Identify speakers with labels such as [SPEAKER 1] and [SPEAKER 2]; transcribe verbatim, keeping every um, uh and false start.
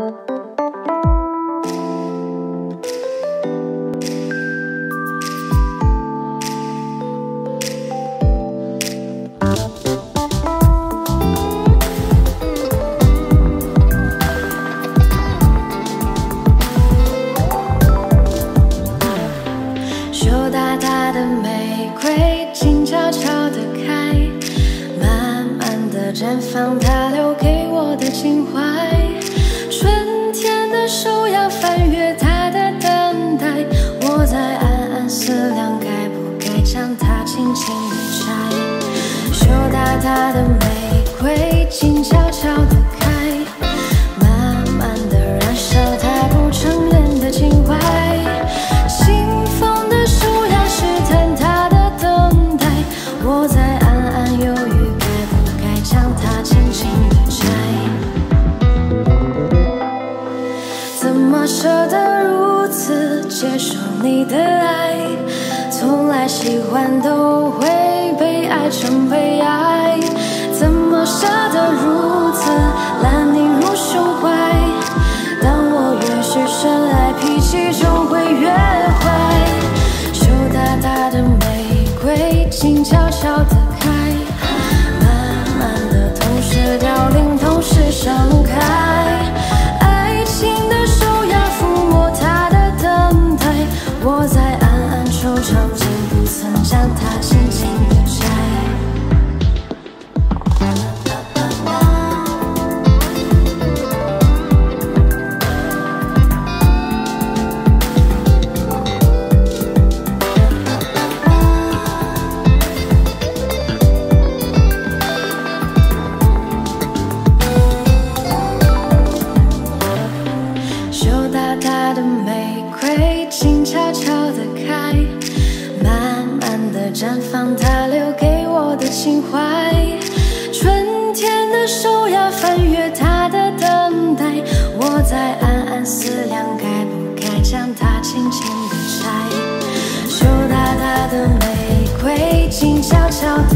[SPEAKER 1] 羞答答的玫瑰，静悄悄地开，慢慢地绽放它留给我的情怀。春天的手要翻越它的等待，我在暗暗思量，该不该将它轻轻地摘。羞答答的玫瑰，静悄悄地开，慢慢地燃烧它不承认的情怀。我在暗暗犹豫，该不该将它轻轻地摘？怎么舍得如此接受你的爱？从来喜欢都会被爱成悲哀。怎么舍得如此揽你入胸怀？当我越是深爱，脾气就会越坏。羞答答的玫瑰，静悄悄地开，慢慢地，同时凋零，同时盛开。爱情的手要抚摸它的等待，我在暗暗惆怅，竟不曾将它轻轻地摘。羞答答的玫瑰，静悄悄地开，慢慢地绽放它留给我的情怀。春天的手要翻越它的等待，我在暗暗思量，该不该将它轻轻地摘。羞答答的玫瑰，静悄悄地